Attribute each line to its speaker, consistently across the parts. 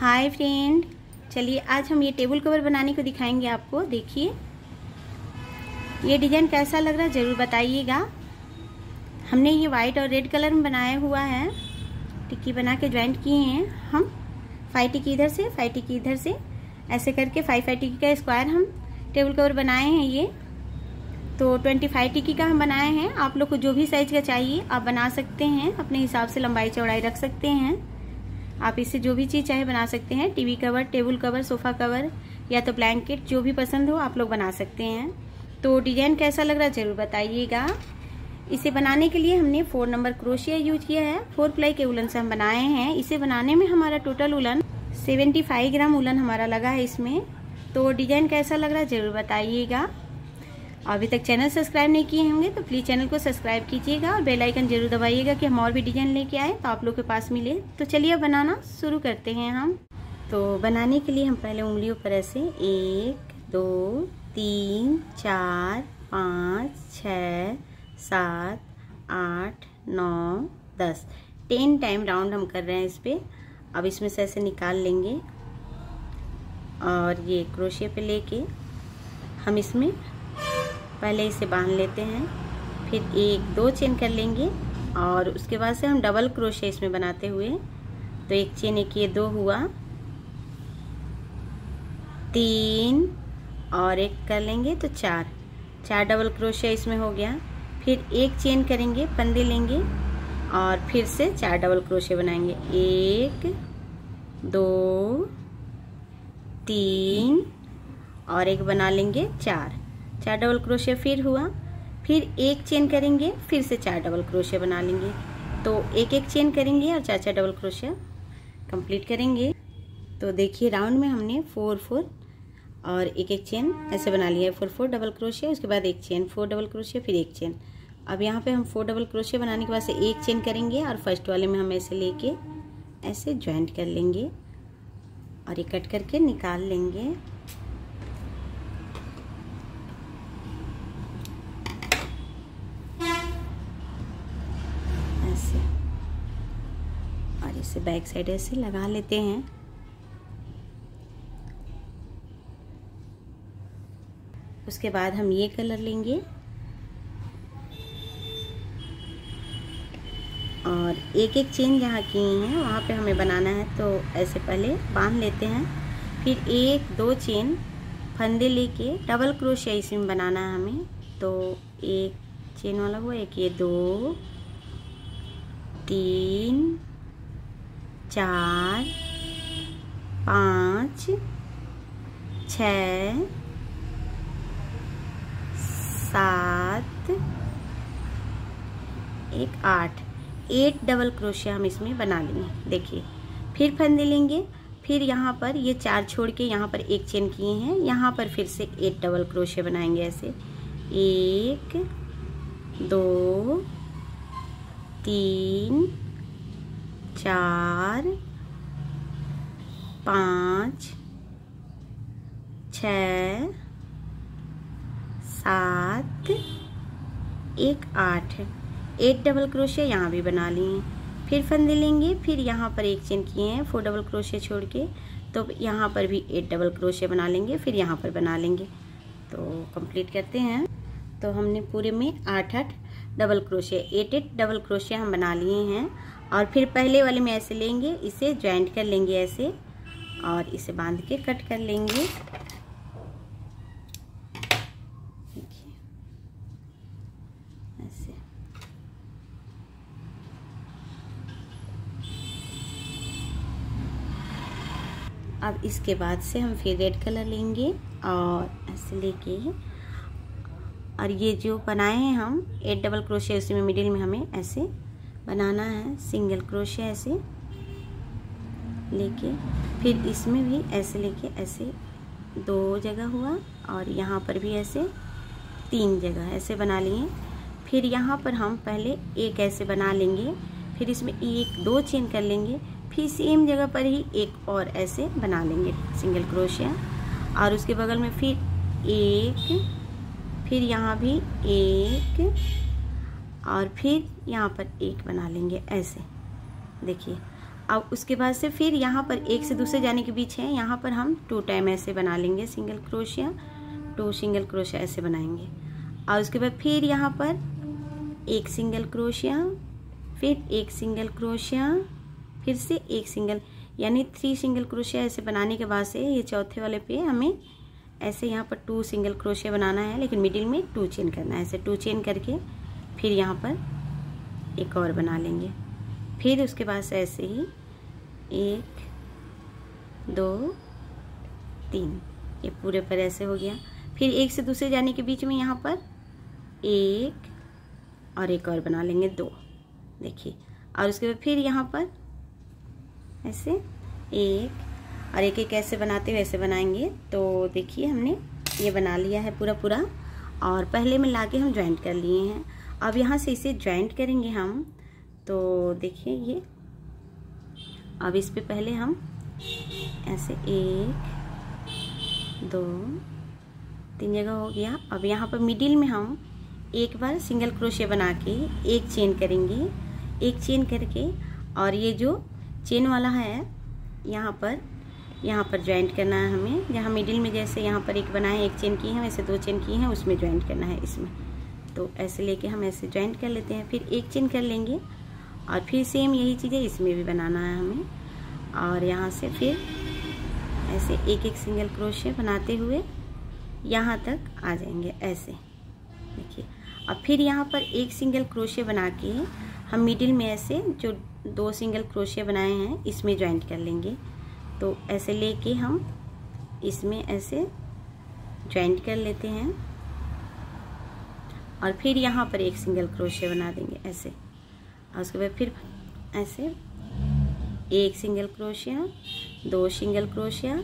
Speaker 1: Hi friend, चलिए आज हम ये टेबल कवर बनाने को दिखाएंगे आपको। देखिए ये डिज़ाइन कैसा लग रहा है ज़रूर बताइएगा। हमने ये वाइट और रेड कलर में बनाया हुआ है, टिक्की बना के ज्वाइंट किए हैं हम। 5 टिक्की इधर से 5 टिक्की इधर से, ऐसे करके 5 टिक्की का स्क्वायर हम टेबल कवर बनाए हैं। ये तो 25 टिक्की का हम बनाए हैं। आप लोग को जो भी साइज का चाहिए आप बना सकते हैं, अपने हिसाब से लंबाई चौड़ाई रख सकते हैं। आप इससे जो भी चीज़ चाहे बना सकते हैं, TV cover, table cover, sofa cover या तो ब्लैंकेट, जो भी पसंद हो आप लोग बना सकते हैं। तो डिजाइन कैसा लग रहा है ज़रूर बताइएगा। इसे बनाने के लिए हमने 4 नंबर क्रोशिया यूज किया है। 4 प्लाई के उलन से हम बनाए हैं। इसे बनाने में हमारा टोटल उलन 75 ग्राम उलन हमारा लगा है इसमें। तो डिजाइन कैसा लग रहा है ज़रूर बताइएगा। अभी तक चैनल सब्सक्राइब नहीं किए होंगे तो प्लीज़ चैनल को सब्सक्राइब कीजिएगा और बेल आइकन जरूर दबाइएगा कि हम और भी डिजाइन लेके आए तो आप लोग के पास मिले। तो चलिए अब बनाना शुरू करते हैं हम। तो बनाने के लिए हम पहले उंगलियों पर ऐसे 1 2 3 4 5 6 7 8 9 10 10 टाइम राउंड हम कर रहे हैं इस पे। अब इसमें से ऐसे निकाल लेंगे और ये क्रोशिया पे लेके हम इसमें पहले इसे बांध लेते हैं, फिर 1 2 चेन कर लेंगे और उसके बाद से हम डबल क्रोशिया इसमें बनाते हुए, तो 1 चेन, 1 ये 2 हुआ, 3 और 1 कर लेंगे तो 4 डबल क्रोशिया इसमें हो गया। फिर 1 चेन करेंगे, फंदे लेंगे और फिर से 4 डबल क्रोशिया बनाएंगे। 1 2 3 और 1 बना लेंगे 4 डबल क्रोशिया फिर हुआ। फिर 1 चेन करेंगे, फिर से 4 डबल क्रोशिया बना लेंगे। तो 1 चेन करेंगे और 4 डबल क्रोशिया कंप्लीट करेंगे। तो देखिए राउंड में हमने 4 और 1 चेन ऐसे बना लिया है। 4 डबल क्रोशिया, उसके बाद 1 चेन, 4 डबल क्रोशिया, फिर 1 चेन। अब यहाँ पे हम 4 डबल क्रोशिया बनाने के बाद से 1 चेन करेंगे और फर्स्ट वाले में हम ऐसे लेके ऐसे ज्वाइंट कर लेंगे और ये कट करके निकाल लेंगे। और इसे बैक साइड ऐसे लगा लेते हैं। उसके बाद हम ये कलर लेंगे और 1 चेन जहाँ किए हैं वहाँ पे हमें बनाना है, तो ऐसे पहले बांध लेते हैं। फिर 1 2 चेन फंदे लेके डबल क्रोशिया इसमें बनाना है हमें। तो 1 चेन वाला हुआ, 1 ये 2 3 4 5 6 7 1 8 डबल क्रोशिया हम इसमें बना लेंगे। देखिए फिर फंदे लेंगे, फिर यहाँ पर ये 4 छोड़ के यहाँ पर 1 चेन किए हैं, यहाँ पर फिर से 8 डबल क्रोशिया बनाएंगे ऐसे। 1 2 3 4 5 6 7 1 8 डबल क्रोशिया यहाँ भी बना लिए। फिर फंदे लेंगे, फिर यहाँ पर 1 चेन किए हैं 4 डबल क्रोशिया छोड़ के, तो यहाँ पर भी 8 डबल क्रोशिया बना लेंगे, फिर यहाँ पर बना लेंगे। तो कंप्लीट करते हैं। तो हमने पूरे में 8 डबल क्रोशिया 8 डबल क्रोशिया हम बना लिए हैं। और फिर पहले वाले में ऐसे लेंगे, इसे ज्वाइंट कर लेंगे ऐसे और इसे बांध के कट कर लेंगे। देखिए ऐसे। अब इसके बाद से हम फिर रेड कलर लेंगे और ऐसे लेके, और ये जो बनाए हैं हम 8 डबल क्रोशिया, उसी में मिडिल में हमें ऐसे बनाना है सिंगल क्रोशिया ऐसे लेके, फिर इसमें भी ऐसे लेके ऐसे 2 जगह हुआ और यहाँ पर भी ऐसे 3 जगह ऐसे बना लिए। फिर यहाँ पर हम पहले 1 ऐसे बना लेंगे, फिर इसमें 1 2 चेन कर लेंगे, फिर सेम जगह पर ही 1 और ऐसे बना लेंगे सिंगल क्रोशिया, और उसके बगल में फिर 1, फिर यहाँ भी 1 और फिर यहाँ पर 1 बना लेंगे ऐसे। देखिए अब उसके बाद से फिर यहाँ पर एक से दूसरे जाने के बीच है, यहाँ पर हम 2 टाइम ऐसे बना लेंगे सिंगल क्रोशिया, 2 सिंगल क्रोशिया ऐसे बनाएंगे। और उसके बाद फिर यहाँ पर 1 सिंगल क्रोशिया, फिर 1 सिंगल क्रोशिया, फिर से 1 सिंगल, यानी 3 सिंगल क्रोशिया ऐसे बनाने के बाद से ये चौथे वाले पे हमें ऐसे यहाँ पर 2 सिंगल क्रोशिया बनाना है, लेकिन मिडिल में 2 चेन करना है। ऐसे 2 चेन करके फिर यहाँ पर एक और बना लेंगे। फिर उसके बाद से ऐसे ही 1 2 3, ये पूरे पर ऐसे हो गया। फिर एक से दूसरे जाने के बीच में यहाँ पर 1 और एक और बना लेंगे 2, देखिए। और उसके बाद फिर यहाँ पर ऐसे 1 और एक ऐसे बनाते हुए ऐसे बनाएंगे। तो देखिए हमने ये बना लिया है पूरा, और पहले में लाके हम ज्वाइंट कर लिए हैं। अब यहाँ से इसे ज्वाइंट करेंगे हम। तो देखिए ये, अब इस पे पहले हम ऐसे 1 2 3 जगह हो गया। अब यहाँ पर मिडिल में हम एक बार सिंगल क्रोशिया बना के 1 चेन करेंगे, 1 चेन करके, और ये जो चेन वाला है यहाँ पर ज्वाइंट करना है हमें। जहाँ मिडिल में जैसे यहाँ पर 1 बनाए 1 चेन की है, वैसे 2 चेन की हैं, उसमें ज्वाइंट करना है इसमें। तो ऐसे लेके हम ऐसे ज्वाइंट कर लेते हैं, फिर 1 चेन कर लेंगे, और फिर सेम यही चीज़ें इसमें भी बनाना है हमें। और यहाँ से फिर ऐसे 1 सिंगल क्रोशिया बनाते हुए यहाँ तक आ जाएंगे ऐसे, देखिए। अब फिर यहाँ पर 1 सिंगल क्रोशिया बना के हम मिडिल में ऐसे जो 2 सिंगल क्रोशिया बनाए हैं इसमें ज्वाइंट कर लेंगे। तो ऐसे लेके हम इसमें ऐसे ज्वाइंट कर लेते हैं, और फिर यहाँ पर 1 सिंगल क्रोशिया बना देंगे ऐसे। और उसके बाद फिर ऐसे 1 सिंगल क्रोशिया, 2 सिंगल क्रोशिया,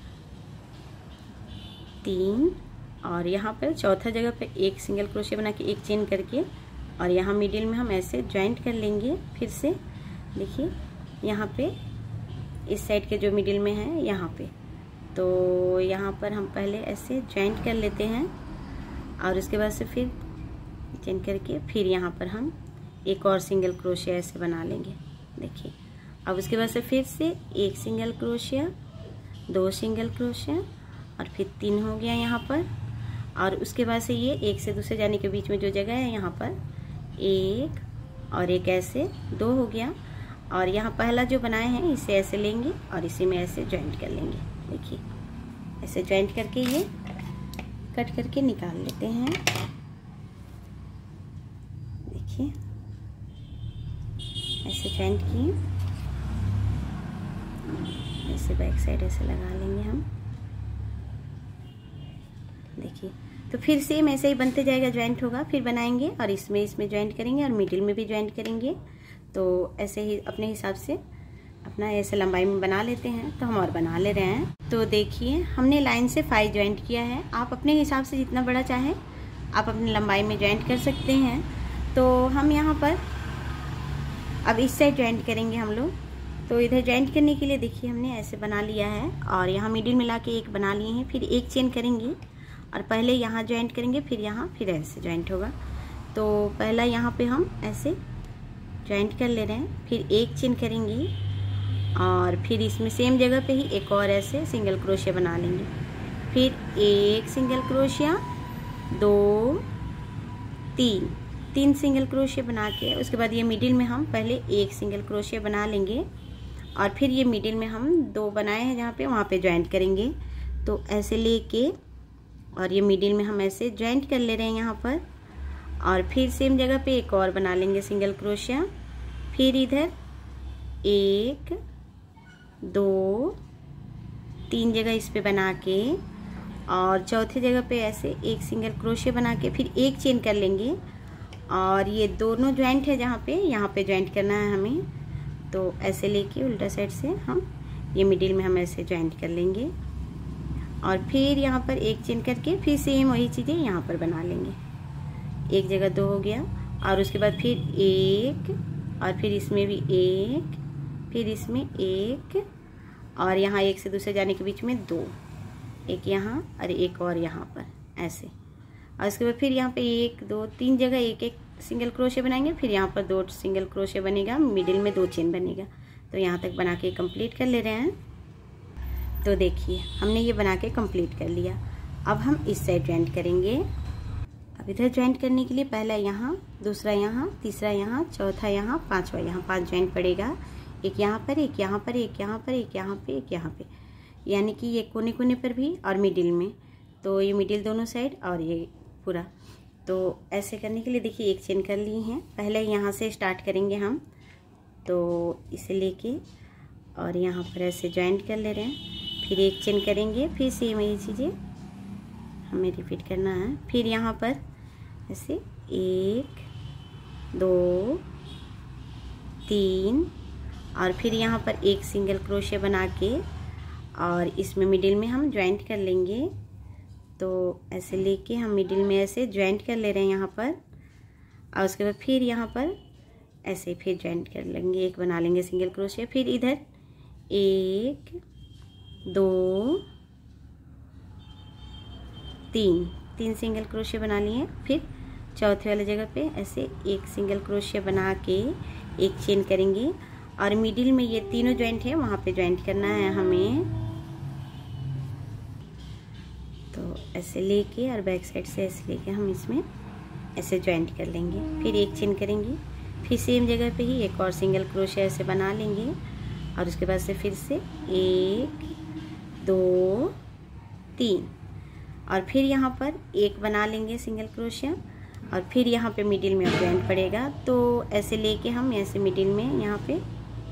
Speaker 1: 3, और यहाँ पर चौथा जगह पे 1 सिंगल क्रोशिया बना के 1 चेन करके, और यहाँ मिडिल में हम ऐसे ज्वाइंट कर लेंगे। फिर से देखिए यहाँ पे इस साइड के जो मिडिल में है यहाँ पे, तो यहाँ पर हम पहले ऐसे ज्वाइंट कर लेते हैं, और उसके बाद से फिर चेन करके फिर यहाँ पर हम 1 और सिंगल क्रोशिया ऐसे बना लेंगे, देखिए। अब उसके बाद से फिर से 1 सिंगल क्रोशिया, 2 सिंगल क्रोशिया, और फिर 3 हो गया यहाँ पर। और उसके बाद से ये एक से दूसरे जाने के बीच में जो जगह है यहाँ पर 1 और 1 ऐसे 2 हो गया। और यहाँ पहला जो बनाए हैं इसे ऐसे लेंगे और इसी में ऐसे ज्वाइंट कर लेंगे, देखिए। ऐसे ज्वाइंट करके ये कट करके निकाल लेते हैं, देखिए। ऐसे ज्वाइंट किए, ऐसे बैक साइड ऐसे लगा लेंगे हम, देखिए। तो फिर सेम ऐसे ही बनते जाएगा, ज्वाइंट होगा, फिर बनाएंगे और इसमें ज्वाइंट करेंगे और मिडिल में भी ज्वाइंट करेंगे। तो ऐसे ही अपने हिसाब से अपना ऐसे लंबाई में बना लेते हैं। तो हम और बना ले रहे हैं। तो देखिए हमने लाइन से 5 ज्वाइंट किया है। आप अपने हिसाब से जितना बड़ा चाहें आप अपनी लंबाई में ज्वाइंट कर सकते हैं। तो हम यहाँ पर अब इस साइड ज्वाइंट करेंगे हम लोग। तो इधर ज्वाइंट करने के लिए देखिए हमने ऐसे बना लिया है और यहाँ मिडिल मिला के 1 बना लिए हैं। फिर 1 चेन करेंगे और पहले यहाँ ज्वाइंट करेंगे, फिर यहाँ, फिर ऐसे ज्वाइंट होगा। तो पहला यहाँ पे हम ऐसे ज्वाइंट कर ले रहे हैं, फिर 1 चेन करेंगे और फिर इसमें सेम जगह पे ही 1 और ऐसे सिंगल क्रोशिया बना लेंगे। फिर 1 सिंगल क्रोशिया, 2 3 सिंगल क्रोशिया बना के उसके बाद ये मिडिल में हम पहले 1 सिंगल क्रोशिया बना लेंगे और फिर ये मिडिल में हम 2 बनाए हैं जहाँ पे, वहाँ पे ज्वाइंट करेंगे। तो ऐसे लेके और ये मिडिल में हम ऐसे ज्वाइंट कर ले रहे हैं यहाँ पर, और फिर सेम जगह पे 1 और बना लेंगे सिंगल क्रोशिया। फिर इधर 1 2 3 जगह इस पे बना के और चौथे जगह पे ऐसे 1 सिंगल क्रोशिया बना के फिर 1 चेन कर लेंगे और ये दोनों ज्वाइंट है जहाँ पे, यहाँ पे ज्वाइंट करना है हमें। तो ऐसे लेके उल्टा साइड से हम ये मिडिल में हम ऐसे ज्वाइंट कर लेंगे और फिर यहाँ पर 1 चेन करके फिर सेम वही चीज़ें यहाँ पर बना लेंगे। एक जगह 2 हो गया और उसके बाद फिर 1 और फिर इसमें भी 1, फिर इसमें 1 और यहाँ एक से दूसरे जाने के बीच में 2, एक यहाँ और एक और यहाँ पर ऐसे। और उसके बाद फिर यहाँ पे 1 2 3 जगह 1 सिंगल क्रोशिया बनाएंगे, फिर यहाँ पर 2 सिंगल क्रोशिया बनेगा, मिडिल में 2 चेन बनेगा। तो यहाँ तक बना के कंप्लीट कर ले रहे हैं। तो देखिए हमने ये बना के कंप्लीट कर लिया। अब हम इस साइड ज्वाइंट करेंगे। अब इधर ज्वाइंट करने के लिए पहला यहाँ, दूसरा यहाँ, तीसरा यहाँ, चौथा यहाँ, पांचवा यहाँ, 5 ज्वाइंट पड़ेगा। एक यहाँ पर, एक यहाँ पर, एक यहाँ पर, एक यहाँ पे, एक यहाँ पे, यानी कि ये कोने कोने पर भी और मिडिल में। तो ये मिडिल दोनों साइड और ये पूरा। तो ऐसे करने के लिए देखिए एक चेन कर ली है। पहले यहाँ से स्टार्ट करेंगे हम, तो इसे लेके और यहाँ पर ऐसे ज्वाइंट कर ले रहे हैं। फिर एक चेन करेंगे, फिर सेम ये चीज़ें हमें रिपीट करना है। फिर यहाँ पर ऐसे 1 2 3 और फिर यहाँ पर एक सिंगल क्रोशे बना के और इसमें मिडिल में हम ज्वाइंट कर लेंगे। तो ऐसे लेके हम मिडिल में ऐसे ज्वाइंट कर ले रहे हैं यहाँ पर, और उसके बाद फिर यहाँ पर ऐसे फिर ज्वाइंट कर लेंगे, एक बना लेंगे सिंगल क्रोशे। फिर इधर 1 2 3 सिंगल क्रोशे बना लिए। फिर चौथे वाले जगह पे ऐसे एक सिंगल क्रोशे बना के एक चेन करेंगे और मिडिल में ये तीनों ज्वाइंट है वहाँ पे ज्वाइंट करना है हमें। तो ऐसे लेके और बैक साइड से ऐसे लेके हम इसमें ऐसे ज्वाइंट कर लेंगे। फिर एक चेन करेंगे, फिर सेम जगह पे ही एक और सिंगल क्रोशे ऐसे बना लेंगे और उसके बाद से फिर से 1 2 3 और फिर यहाँ पर एक बना लेंगे सिंगल क्रोशिया और फिर यहाँ पे मिडिल में ज्वाइंट पड़ेगा। तो ऐसे लेके हम ऐसे मिडिल में यहाँ पे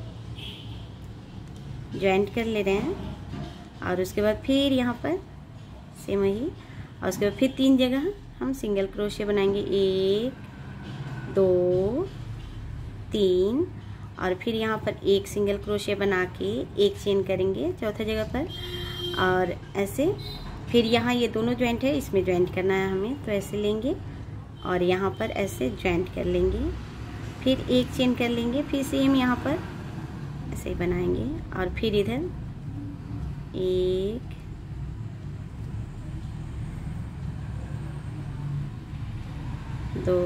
Speaker 1: ज्वाइंट कर ले रहे हैं और उसके बाद फिर यहाँ पर सेम ही और उसके बाद फिर 3 जगह हम सिंगल क्रोशिया बनाएंगे, 1 2 3 और फिर यहाँ पर एक सिंगल क्रोशिया बना के एक चेन करेंगे चौथा जगह पर और ऐसे फिर यहाँ ये दोनों ज्वाइंट है इसमें ज्वाइंट करना है हमें। तो ऐसे लेंगे और यहाँ पर ऐसे ज्वाइंट कर लेंगे, फिर एक चेन कर लेंगे, फिर सेम यहाँ पर ऐसे ही बनाएंगे और फिर इधर 1 2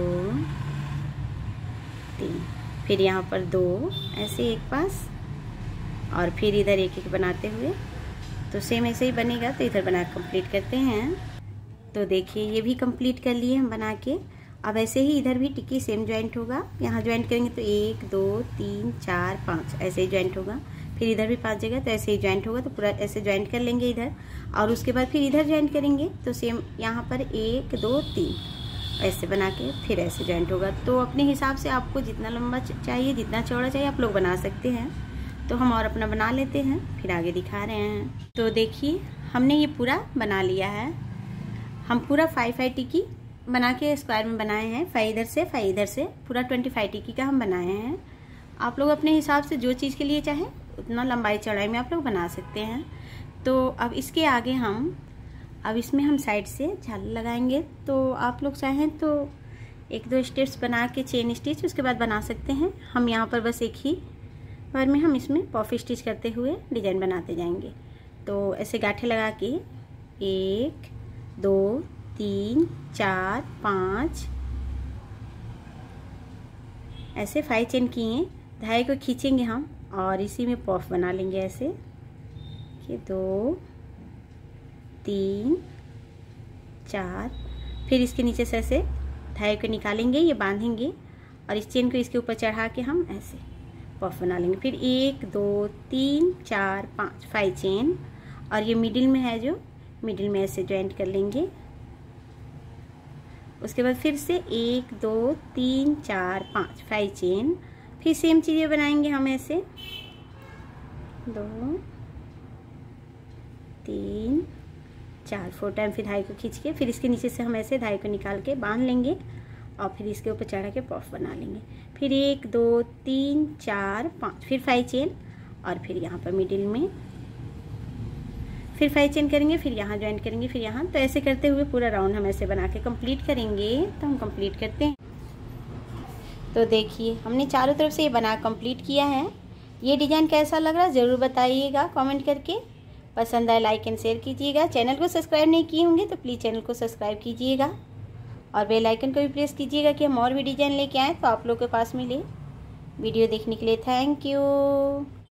Speaker 1: 3 फिर यहाँ पर 2 ऐसे एक पास और फिर इधर एक एक बनाते हुए। तो सेम ऐसे ही बनेगा। तो इधर बना कंप्लीट करते हैं। तो देखिए ये भी कंप्लीट कर लिए हम बना के। अब ऐसे ही इधर भी टिक्की सेम ज्वाइंट होगा। यहाँ ज्वाइंट करेंगे तो 1 2 3 4 5 ऐसे ही ज्वाइंट होगा। फिर इधर भी 5 जगह तो ऐसे ही ज्वाइंट होगा। तो पूरा ऐसे ज्वाइंट कर लेंगे इधर और उसके बाद फिर इधर ज्वाइंट करेंगे। तो सेम यहाँ पर 1 2 3 ऐसे बना के फिर ऐसे ज्वाइंट होगा। तो अपने हिसाब से आपको जितना लंबा चाहिए जितना चौड़ा चाहिए आप लोग बना सकते हैं। तो हम और अपना बना लेते हैं, फिर आगे दिखा रहे हैं। तो देखिए हमने ये पूरा बना लिया है। हम पूरा 5 टिक्की बना के स्क्वायर में बनाए हैं, 5 इधर से 5 इधर से, पूरा 25 टिक्की का हम बनाए हैं। आप लोग अपने हिसाब से जो चीज़ के लिए चाहें उतना लंबाई चौड़ाई में आप लोग बना सकते हैं। तो अब इसके आगे अब इसमें हम साइड से झालर लगाएंगे। तो आप लोग चाहें तो 1 2 स्टेप्स बना के चेन स्टिच उसके बाद बना सकते हैं। हम यहाँ पर बस एक ही बार में हम इसमें पॉफ स्टिच करते हुए डिजाइन बनाते जाएंगे। तो ऐसे गांठे लगा के 1 2 3 4 5 ऐसे 5 चेन किए। धागे को खींचेंगे हम और इसी में पॉफ बना लेंगे ऐसे कि 2 3 4। फिर इसके नीचे से ऐसे धागे को निकालेंगे, ये बांधेंगे और इस चेन को इसके ऊपर चढ़ा के हम ऐसे पॉफ बना लेंगे। फिर 1 2 3 4 5 चेन और ये मिडिल में है जो मिडिल में ऐसे ज्वाइंट कर लेंगे। उसके बाद फिर से 1 2 3 4 5 चेन। फिर सेम चीज़ें बनाएंगे हम ऐसे 2 3 4 4 टाइम। फिर धागे को खींच के फिर इसके नीचे से हम ऐसे धागे को निकाल के बांध लेंगे और फिर इसके ऊपर चढ़ा के पॉफ बना लेंगे। फिर 1 2 3 4 5 फिर 5 चेन और फिर यहाँ पर मिडिल में फिर 5 चेन करेंगे, फिर यहाँ ज्वाइंट करेंगे, फिर यहाँ। तो ऐसे करते हुए पूरा राउंड हम ऐसे बना के कंप्लीट करेंगे। तो हम कंप्लीट करते हैं। तो देखिए हमने चारों तरफ से ये बना कंप्लीट किया है। ये डिज़ाइन कैसा लग रहा है ज़रूर बताइएगा कमेंट करके। पसंद आए लाइक एंड शेयर कीजिएगा। चैनल को सब्सक्राइब नहीं किए होंगे तो प्लीज़ चैनल को सब्सक्राइब कीजिएगा और बेल आइकन को भी प्रेस कीजिएगा कि हम और भी डिज़ाइन लेके आएँ तो आप लोग के पास मिले। वीडियो देखने के लिए थैंक यू।